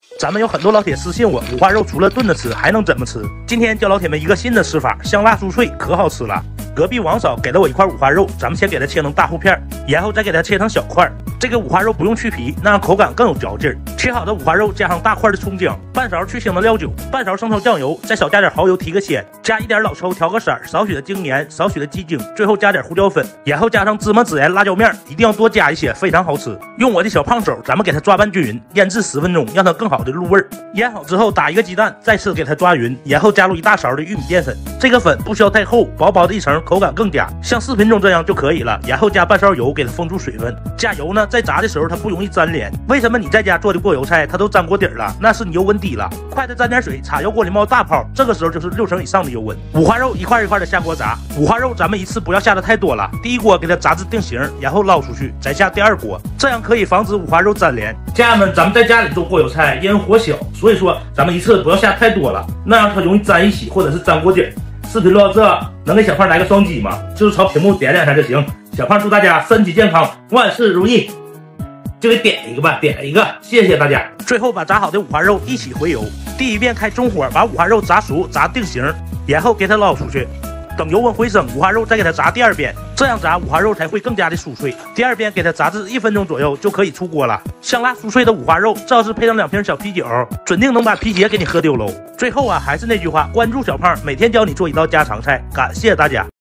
咱们有很多老铁私信我，五花肉除了炖着吃，还能怎么吃？今天教老铁们一个新的吃法，香辣酥脆，可好吃了。隔壁王嫂给了我一块五花肉，咱们先给它切成大厚片，然后再给它切成小块。这个五花肉不用去皮，那样口感更有嚼劲。切好的五花肉加上大块的葱姜，半勺去腥的料酒，半勺生抽酱油，再少加点蚝油提个鲜，加一点老抽调个色，少许的精盐，少许的鸡精，最后加点胡椒粉，然后加上芝麻孜然辣椒面，一定要多加一些，非常好吃。用我的小胖手，咱们给它抓拌均匀，腌制10分钟，让它更好的入味。腌好之后打一个鸡蛋，再次给它抓匀，然后加入1大勺的玉米淀粉，这个粉不需要太厚，薄薄的一层，口感更佳，像视频中这样就可以了。然后加半勺油给它封住水分，加油呢，在炸的时候它不容易粘连。为什么你在家做的过油菜它都粘锅底了？那是你油温低了。快的沾点水，插油锅里冒大泡，这个时候就是6成以上的油温。五花肉一块一块的下锅炸，五花肉咱们一次不要下的太多了，第一锅给它炸至定型，然后捞出去，再下第2锅，这样可以防止五花肉粘连。家人们，咱们在家里做过油菜，因为火小，所以说咱们一次不要下太多了，那样它容易粘一起或者是粘锅底。视频录到这，能给小胖来个双击吗？就是朝屏幕点2下就行。小胖祝大家身体健康，万事如意。就给点一个吧，点一个，谢谢大家。最后把炸好的五花肉一起回油，第一遍开中火把五花肉炸熟炸定型，然后给它捞出去。等油温回升，五花肉再给它炸第2遍，这样炸五花肉才会更加的酥脆。第2遍给它炸至1分钟左右就可以出锅了。香辣酥脆的五花肉，这要是配上2瓶小啤酒，准定能把皮鞋给你喝丢喽。最后啊，还是那句话，关注小胖，每天教你做一道家常菜，感谢大家。